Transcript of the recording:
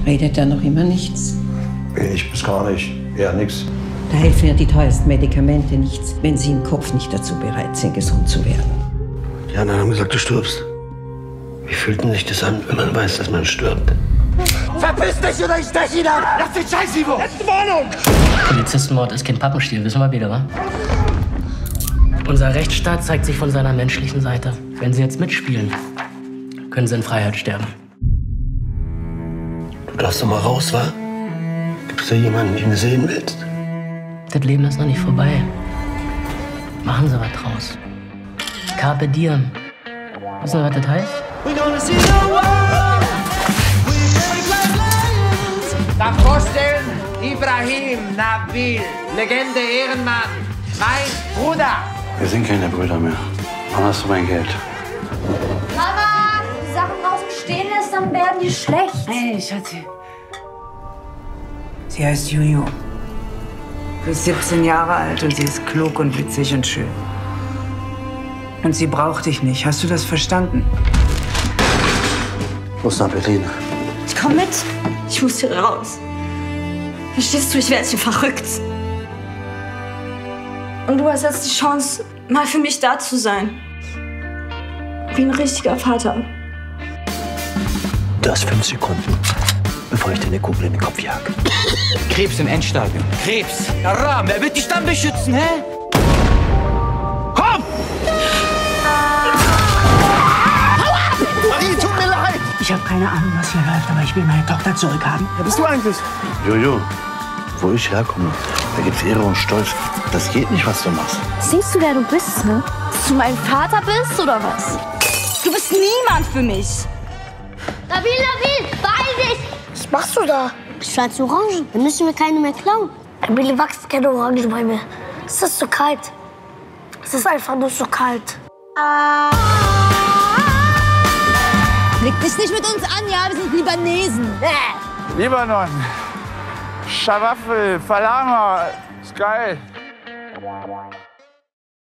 Redet er noch immer nichts? Ich bis gar nicht. Eher nix. Da helfen ja die teuersten Medikamente nichts, wenn sie im Kopf nicht dazu bereit sind, gesund zu werden. Die anderen haben gesagt, du stirbst. Wie fühlt denn sich das an, wenn man weiß, dass man stirbt? Verpiss dich oder ich stech ihn ab! Lass den Scheiß, Ivo! Letzte Warnung! Polizistenmord ist kein Pappenstiel, wissen wir wieder, wa? Unser Rechtsstaat zeigt sich von seiner menschlichen Seite. Wenn Sie jetzt mitspielen, können Sie in Freiheit sterben. Du darfst doch mal raus, wa? Gibt es da jemanden, den du sehen willst? Das Leben ist noch nicht vorbei. Machen Sie was draus. Carpe diem. Wissen Sie, was das heißt? Darf vorstellen, Ibrahim Nabil, Legende, Ehrenmann, mein Bruder. Wir sind keine Brüder mehr. Wann hast du mein Geld? Mama, die Sachen draußen stehen lässt, dann werden die schlecht. Hey, Schatzi. Sie heißt Juju. Sie ist 17 Jahre alt und sie ist klug und witzig und schön. Und sie braucht dich nicht. Hast du das verstanden? Ich muss nach Berlin. Ich komm mit. Ich muss hier raus. Verstehst du, ich werde hier verrückt. Und du hast jetzt die Chance, mal für mich da zu sein. Wie ein richtiger Vater. Du hast 5 Sekunden, bevor ich dir eine Kugel in den Kopf jag. Krebs im Endstadium. Krebs. Der Rahm, wer wird dich dann beschützen, hä? Komm! Marie, tut mir leid! Ich habe keine Ahnung, was hier läuft, aber ich will meine Tochter zurückhaben. Wer bist du eigentlich? Jojo, wo ich herkomme, da gibt's Ehre und Stolz. Das geht nicht, was du machst. Siehst du, wer du bist, ne? Dass du mein Vater bist, oder was? Du bist niemand für mich. Nabil, beeil dich! Was machst du da? Schwarze Orangen, dann müssen wir keine mehr klauen. Nabil, wächst keine Orange bei mir. Es ist so kalt. Es ist einfach nur so kalt. Leg dich nicht mit uns an, ja? Wir sind Libanesen. Libanon. Schawafel, Falama. Ist geil.